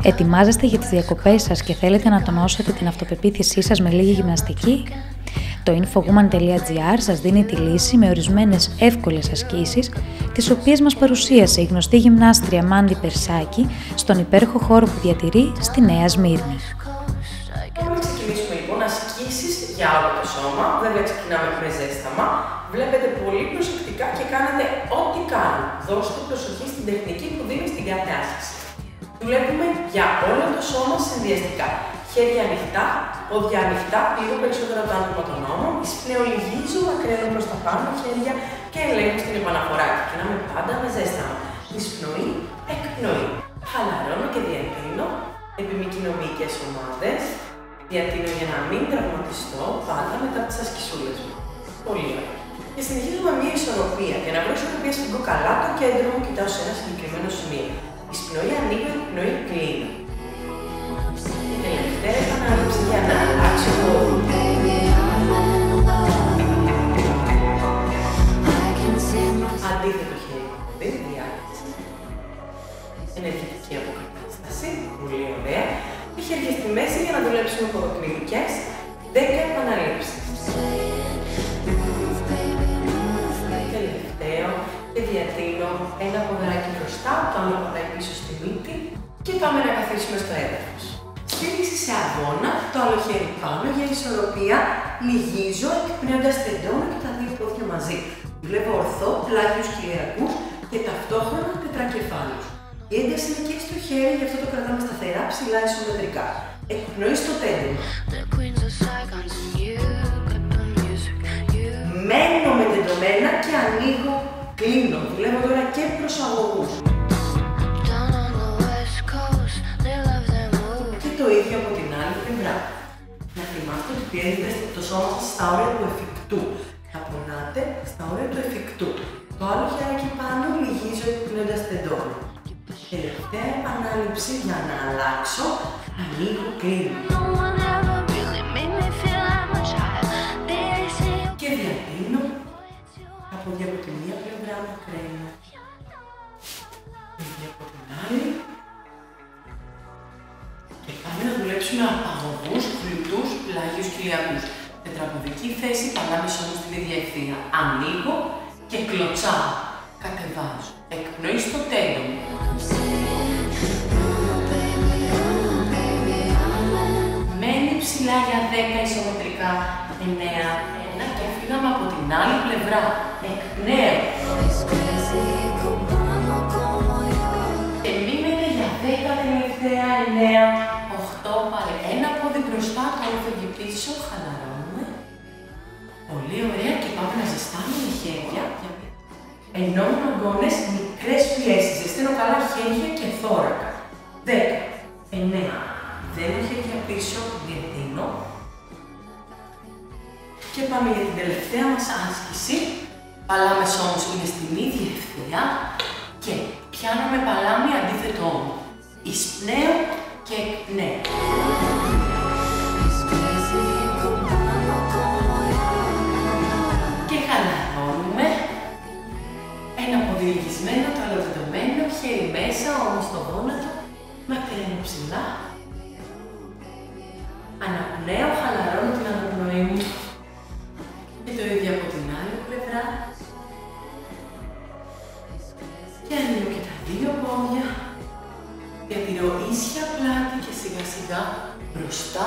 Ετοιμάζεστε για τις διακοπές σας και θέλετε να τονώσετε την αυτοπεποίθησή σας με λίγη γυμναστική? Το infowoman.gr σας δίνει τη λύση με ορισμένες εύκολες ασκήσεις, τις οποίες μας παρουσίασε η γνωστή γυμνάστρια Μάντι Περσάκη στον υπέροχο χώρο που διατηρεί στη Νέα Σμύρνη. Πάμε να ξεκινήσουμε λοιπόν ασκήσεις για όλο το σώμα. Βέβαια ξεκινάμε με ζέσταμα. Βλέπετε πολύ προσεκτικά και κάνετε ό,τι κάνω. Δώστε προσοχή στην τεχνική που δίνει στην κάθε άσκηση. Δουλεύουμε για όλο το σώμα συνδυαστικά. Χέρια ανοιχτά, πόδια ανοιχτά, λίγο περισσότερο το άτομο των ώμων. Εισπνέω, λυγίζω, μακραίνω προς τα πάνω χέρια και ελέγχω στην επαναφορά. Ξεκινάμε πάντα με ζέσταμα. Εισπνοή, εκπνοή. Χαλαρώνω και διατείνω. Επιμικρινομυϊκές ομάδες. Διατείνω για να μην τραυματιστώ πάντα μετά από τις ασκησούλες μου. Πολύ ωραία. Και συνεχίζω με μια ισορροπία. Για να βρω ισορροπία σφιγγώ καλά το κέντρο μου, κοιτάω σε ένα συγκεκριμένο σημείο. Εισπνοή ανοίγω, εκπνοή κλείνω. Και τελευταία επανάληψη για να αλλάξω το αντίθετο χέρι. Διάκριση. Ενεργητική αποκατάσταση. Πολύ ωραία. Και χέρια στη μέση για να δουλέψουμε ποδοκλινικές 10 επαναλήψεις. Τελευταίο και διατείνω ένα ποδαράκι μπροστά, το άλλο ποδαράκι πίσω στη μύτη και πάμε να καθίσουμε στο έδαφος. Στήριξη σε αγώνα, το άλλο χέρι πάνω για ισορροπία, λυγίζω εκπνέοντας τεντώνω και τα δύο πόδια μαζί. Δουλεύω ορθό, πλάγιους κοιλιακούς και ταυτόχρονα τετρακεφάλους. Η ένταση είναι και στο χέρι, γι' αυτό το κρατάμε σταθερά, ψηλά ισομετρικά. Εκπνοή στο τέντονο. Μένω με τεντωμένα και ανοίγω, κλείνω. Δουλεύω τώρα και προσαγωγούς. Και το ίδιο από την άλλη πλευρά. Να θυμάστε ότι πιέζετε το σώμα σας στα όρια του εφικτού. Θα πονάτε στα όρια του εφικτού. Το άλλο χέρι πάνω λυγίζω εκπνέοντας τεντώνω. Τελευταία επανάληψη για να αλλάξω, ανοίγω, κλείνω. Και διατείνω από τη μία πλευρά μακραίνω. Και από την άλλη. Και πάμε να δουλέψουμε απαγωγούς, γλουτούς, πλάγιους κοιλιακούς. Τετραποδική θέση, παλάμες όμως στην ίδια ευθεία. Ανοίγω και κλωτσάω. Κατεβάζω. Εκπνοή στο τέντονο. Μένει ψηλά για 10 ισομετρικά. 9, 1 και φύγαμε από την άλλη πλευρά. Εκπνέω. Και μείνετε για 10 τελευταία. 9, 8, πάλι ένα πόδι μπροστά, το άλλο φεύγει πίσω. Χαλαρώνουμε. Πολύ ωραία και πάμε να ζεστάνουμε χέρια. Ενώνουμε αγκώνες, μικρές πιέσεις. Ζεσταίνω καλά χέρια και θώρακα. 10, 9, δένω χέρια πίσω, διατείνω. Και πάμε για την τελευταία μας άσκηση. Παλάμες όμως είναι στην ίδια ευθεία και πιάνουμε παλάμη αντίθετο ώμο. Εισπνέω και εκπνέω. Και χαλαρώνουμε. Ένα πόδι λυγισμένο, το άλλο τεντωμένο, χέρι μέσα, όμως στο γόνατο, μακραίνω ψηλά. Αναπνέω, χαλαρώνω την αναπνοή μου. Και το ίδιο από την άλλη πλευρά. Και ανοίγω και τα δύο πόδια. Διατηρώ ίσια πλάτη και σιγά σιγά μπροστά.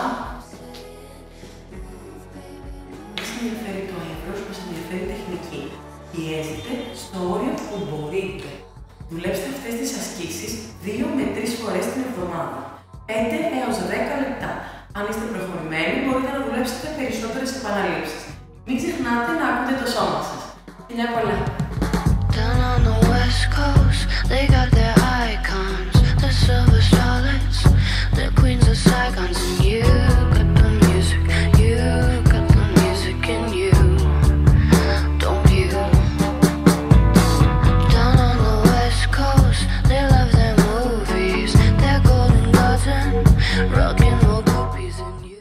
Μας ενδιαφέρει το εύρος, μας ενδιαφέρει η τεχνική. Πιέζετε στο όριο που μπορείτε. Δουλέψτε αυτές τις ασκήσεις 2 με 3 φορές την εβδομάδα. 5 έως 10 λεπτά. Αν είστε προχωρημένοι, μπορείτε να δουλέψετε περισσότερες επαναλήψεις. Μην ξεχνάτε να ακούτε το σώμα σας. Φιλιά πολλά! Down on the west coast, they got their icons, the silver starlets, the queens of Saigons, and you got the music, you got the music in you, don't you? Down on the west coast, they love their movies, their golden gods and rock and roll groupies, and you